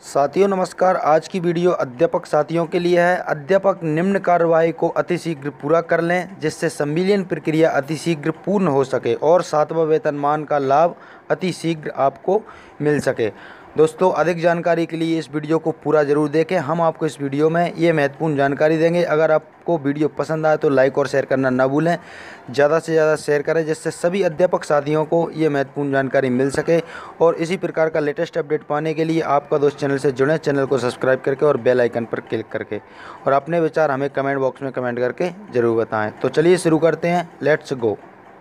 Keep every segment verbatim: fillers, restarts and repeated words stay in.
साथियों नमस्कार। आज की वीडियो अध्यापक साथियों के लिए है। अध्यापक निम्न कार्यवाही को अतिशीघ्र पूरा कर लें जिससे संविलियन प्रक्रिया अतिशीघ्र पूर्ण हो सके और सातवां वेतनमान का लाभ अतिशीघ्र आपको मिल सके। दोस्तों अधिक जानकारी के लिए इस वीडियो को पूरा ज़रूर देखें। हम आपको इस वीडियो में ये महत्वपूर्ण जानकारी देंगे। अगर आपको वीडियो पसंद आए तो लाइक और शेयर करना ना भूलें। ज़्यादा से ज़्यादा शेयर करें जिससे सभी अध्यापक साथियों को ये महत्वपूर्ण जानकारी मिल सके। और इसी प्रकार का लेटेस्ट अपडेट पाने के लिए आपका दोस्त चैनल से जुड़ें, चैनल को सब्सक्राइब करके और बेल आइकन पर क्लिक करके, और अपने विचार हमें कमेंट बॉक्स में कमेंट करके ज़रूर बताएँ। तो चलिए शुरू करते हैं, लेट्स गो।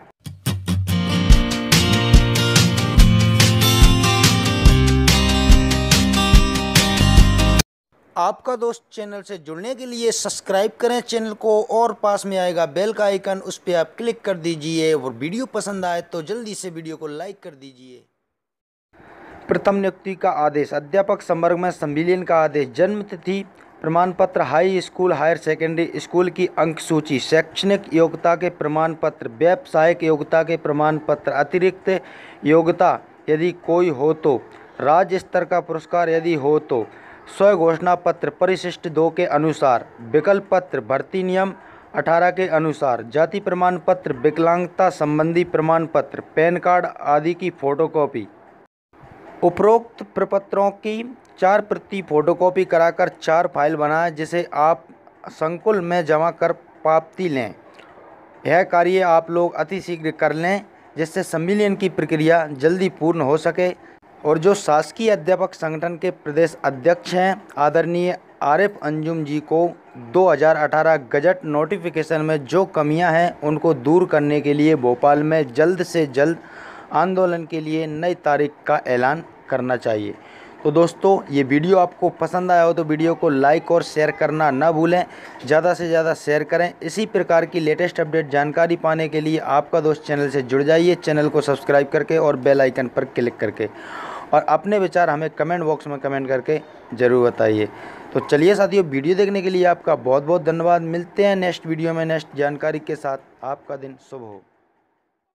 आपका दोस्त चैनल से जुड़ने के लिए सब्सक्राइब करें चैनल को और पास में आएगा बेल का आइकन, उस पर आप क्लिक कर दीजिए। और वीडियो पसंद आए तो जल्दी से वीडियो को लाइक कर दीजिए। प्रथम नियुक्ति का आदेश। अध्यापक संवर्ग में संविलियन का आदेश। जन्म तिथि, प्रमाण पत्र, high school higher secondary school की अंक सूची, शैक्षणिक योग्यता के प्रमाण पत्र, व्यावसायिक योग्यता के प्रमाण पत्र, अतिरिक्त योग्यता यदि कोई हो तो, राज्य स्तर का पुरस्कार यदि हो तो, स्व घोषणा पत्र परिशिष्ट दो के अनुसार, विकल्प पत्र भर्ती नियम अठारह के अनुसार, जाति प्रमाण पत्र, विकलांगता संबंधी प्रमाण पत्र, पैन कार्ड आदि की फोटोकॉपी। उपरोक्त प्रपत्रों की चार प्रति फोटोकॉपी कराकर चार फाइल बनाएं जिसे आप संकुल में जमा कर प्राप्ति लें। यह कार्य आप लोग अतिशीघ्र कर लें जिससे संविलियन की प्रक्रिया जल्दी पूर्ण हो सके। और जो शासकीय अध्यापक संगठन के प्रदेश अध्यक्ष हैं आदरणीय आरिफ अंजुम जी को दो हज़ार अठारह गजट नोटिफिकेशन में जो कमियां हैं उनको दूर करने के लिए भोपाल में जल्द से जल्द आंदोलन के लिए नई तारीख का ऐलान करना चाहिए। तो दोस्तों ये वीडियो आपको पसंद आया हो तो वीडियो को लाइक और शेयर करना ना भूलें। ज़्यादा से ज़्यादा शेयर करें। इसी प्रकार की लेटेस्ट अपडेट जानकारी पाने के लिए आपका दोस्त चैनल से जुड़ जाइए, चैनल को सब्सक्राइब करके और बेल आइकन पर क्लिक करके, और अपने विचार हमें कमेंट बॉक्स में कमेंट करके ज़रूर बताइए। तो चलिए साथियों, वीडियो देखने के लिए आपका बहुत बहुत धन्यवाद। मिलते हैं नेक्स्ट वीडियो में नेक्स्ट जानकारी के साथ। आपका दिन शुभ हो।